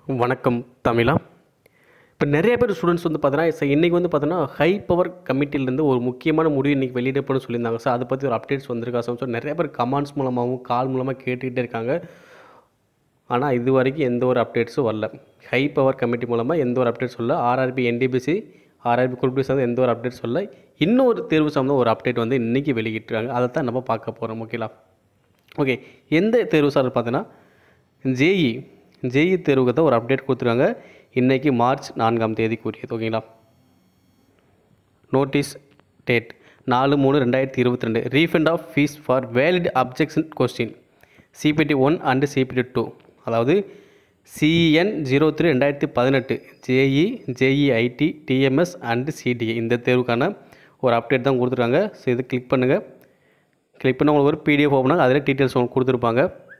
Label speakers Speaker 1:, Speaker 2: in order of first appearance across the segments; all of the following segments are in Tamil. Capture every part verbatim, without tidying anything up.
Speaker 1: வணக்கம் தமிழா. இப்போ நிறைய பேர் ஸ்டூடெண்ட்ஸ் வந்து பார்த்தீங்கன்னா இன்றைக்கி வந்து பார்த்தீங்கன்னா ஹை பவர் கமிட்டிலேருந்து ஒரு முக்கியமான முடிவு இன்றைக்கி வெளியிடப்படும் சொல்லியிருந்தாங்க சார். அதை பற்றி ஒரு அப்டேட்ஸ் வந்திருக்கா சார். ஸோ நிறைய பேர் கமெண்ட்ஸ் மூலமாகவும் கால் மூலமாக கேட்டுக்கிட்டே இருக்காங்க. ஆனால் இது வரைக்கும் எந்த ஒரு அப்டேட்ஸும் வரல. ஹை பவர் கமிட்டி மூலமாக எந்த ஒரு அப்டேட்ஸ் வரல. ஆர்ஆர்பி என்டிபிசி ஆர்ஆர்பி குரூப் சார்ந்த எந்த ஒரு அப்டேட்ஸ் வரல. இன்னொரு தேர்வு சார்ந்த ஒரு அப்டேட் வந்து இன்றைக்கி வெளியிட்டிருக்காங்க. அதை தான் நம்ம பார்க்க போகிறோம். ஓகேலா. ஓகே, எந்த தேர்வு சார் பார்த்தீங்கன்னா ஜேஇ ஜேஇ தேர்வுக்கு தான் ஒரு அப்டேட் கொடுத்துருக்காங்க. இன்றைக்கி மார்ச் நான்காம் தேதி கூறியது. ஓகேங்களா. நோட்டீஸ் டேட் நாலு மூணு ரெண்டாயிரத்தி இருபத்தி ரெண்டு refund of fees for valid objection question CBT one and CBT two, அதாவது சிஎன் ஜீரோ த்ரீ ரெண்டாயிரத்தி பதினெட்டு JE JE IT DMS and CDA இந்த தேர்வுக்கான ஒரு அப்டேட் தான் கொடுத்துருக்காங்க. ஸோ இது கிளிக் பண்ணுங்கள். கிளிக் பண்ண உங்களுக்கு ஒரு பிடிஎஃப் ஓப்பன் ஆகும். அதில் டீட்டெயில்ஸ் உங்களுக்கு கொடுத்துருப்பாங்க.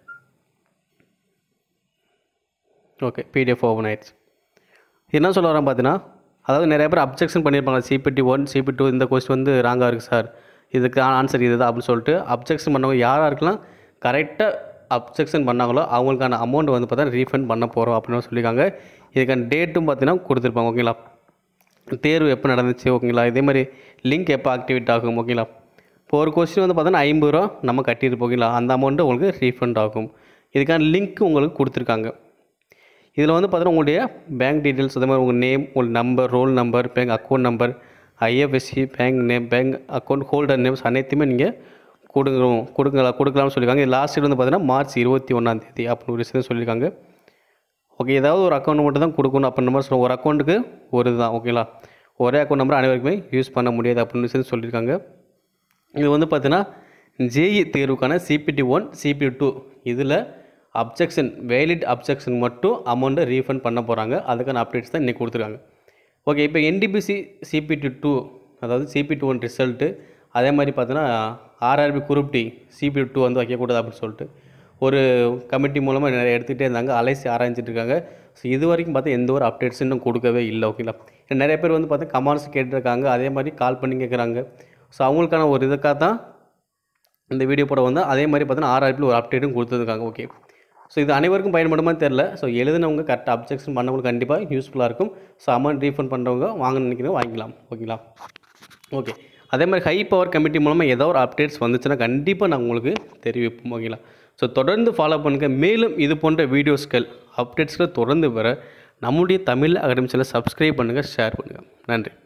Speaker 1: ஓகே, பிடிஎஃப் ஓப்பன் ஆயிடுச்சு. என்ன சொல்ல வரேன் பார்த்தீங்கன்னா, அதாவது நிறைய பேர் அப்ஜெக்ஷன் பண்ணியிருப்பாங்க. சிபிடி ஒன் சிபி டூ இந்த கொஸ்டின் வந்து ராங்காக இருக்குது சார், இதுக்கு ஆன்சர் இது தான் அப்படின்னு சொல்லிட்டு அப்ஜெக்ஷன் பண்ணவங்க யாராக இருக்கலாம் கரெக்டாக அப்ஜெக்ஷன் பண்ணாங்களோ அவங்களுக்கான அமௌண்ட் வந்து பார்த்தா ரீஃபண்ட் பண்ண போகிறோம் அப்படின்னு சொல்லியிருக்காங்க. இதுக்கான டேட்டும் பார்த்தீங்கன்னா கொடுத்துருப்பாங்க. ஓகேங்களா. தேர்வு எப்போ நடந்துச்சு, ஓகேங்களா. இதே மாதிரி லிங்க் எப்போ ஆக்டிவேட் ஆகும். ஓகேங்களா. இப்போ ஒரு கொஸ்டின் வந்து பார்த்தோன்னா ஐம்பது ரூபா நம்ம கட்டியிருப்போம். ஓகேங்களா. அந்த அமௌண்ட்டு உங்களுக்கு ரீஃபண்ட் ஆகும். இதுக்கான லிங்க் உங்களுக்கு கொடுத்துருக்காங்க. இதில் வந்து பார்த்தீங்கன்னா உங்களுடைய பேங்க் டீட்டெயில்ஸ், அதே மாதிரி உங்கள் நேம், உங்கள் number, roll number, bank account number, IFSC, bank name, bank account holder names அனைத்துமே நீங்கள் கொடுங்க கொடுங்களா கொடுக்கலாம்னு சொல்லியிருக்காங்க. லாஸ்ட் டேட் வந்து பார்த்தீங்கன்னா மார்ச் இருபத்தி ஒன்றாம் தேதி அப்படின்னு ஒரு விஷயம் சொல்லியிருக்காங்க. ஓகே, ஏதாவது ஒரு அக்கௌண்ட் மட்டும் தான் கொடுக்கணும் அப்படின்ற மாதிரி சொல்லுவோம். ஒரு அக்கௌண்ட்டுக்கு ஒரு இது தான். ஓகேங்களா. ஒரே அக்கௌண்ட் நம்பர் அனைவருக்குமே யூஸ் பண்ண முடியாது அப்படின்னு விஷயம் சொல்லியிருக்காங்க. இது வந்து பார்த்தீங்கன்னா ஜேஇ தேர்வுக்கான சிபிடி ஒன் சிபிடி டூ இதில் அப்ஜெக்ஷன் வேலிட் அப்ஜெக்ஷன் மட்டும் அமௌண்ட்டை ரீஃபண்ட் பண்ண போகிறாங்க. அதுக்கான அப்டேட்ஸ் தான் இன்றைக்கி கொடுத்துருக்காங்க. ஓகே, இப்போ என்டிபிசி சிபிடி டூ அதாவது சிபிடி ஒன் ரிசல்ட்டு, அதே மாதிரி பார்த்தீங்கன்னா RRB group D CBT two வந்து வைக்கக்கூடாது அப்படின்னு சொல்லிட்டு ஒரு கமிட்டி மூலமாக நிறைய எடுத்துகிட்டே இருந்தாங்க, அலைசி ஆராய்ச்சிட்டு இருக்காங்க. ஸோ இது வரைக்கும் பார்த்தா எந்த ஒரு அப்டேட்ஸ் இன்னும் கொடுக்கவே இல்லை. ஓகேங்களா. நிறைய பேர் வந்து பார்த்தா கமெண்ட்ஸ் கேட்டுருக்காங்க, அதே மாதிரி கால் பண்ணி கேட்குறாங்க. ஸோ அவங்களுக்கான ஒரு இதுக்காக தான் இந்த வீடியோ போட வந்து அதே மாதிரி பார்த்தீங்கன்னா ஆர்ஆர்பியில் ஒரு அப்டேட்டும் கொடுத்துருக்காங்க. ஓகே, ஸோ இது அனைவருக்கும் பயன்படுமா தெரில. ஸோ எழுதினவங்க கரெக்டாக அப்ஜெக்ஷன் பண்ணவங்களுக்கு கண்டிப்பாக யூஸ்ஃபுல்லாக இருக்கும். ஸோ அமௌண்ட் ரீஃபண்ட் பண்ணுறவங்க வாங்க நினைக்கிறவங்க வாங்கிக்கலாம். ஓகேங்களா. ஓகே, அதே மாதிரி ஹை பவர் கமிட்டி மூலமாக ஏதோ ஒரு அப்டேட்ஸ் வந்துச்சுன்னா கண்டிப்பாக நான் உங்களுக்கு தெரிவிப்போம். ஓகேங்களா. ஸோ தொடர்ந்து ஃபாலோ பண்ணுங்கள். மேலும் இது போன்ற வீடியோஸ்கள் அப்டேட்ஸ்களை தொடர்ந்து வர நம்முடைய தமிழ் அகாடமி சேனலை சப்ஸ்கிரைப் பண்ணுங்கள், ஷேர் பண்ணுங்கள். நன்றி.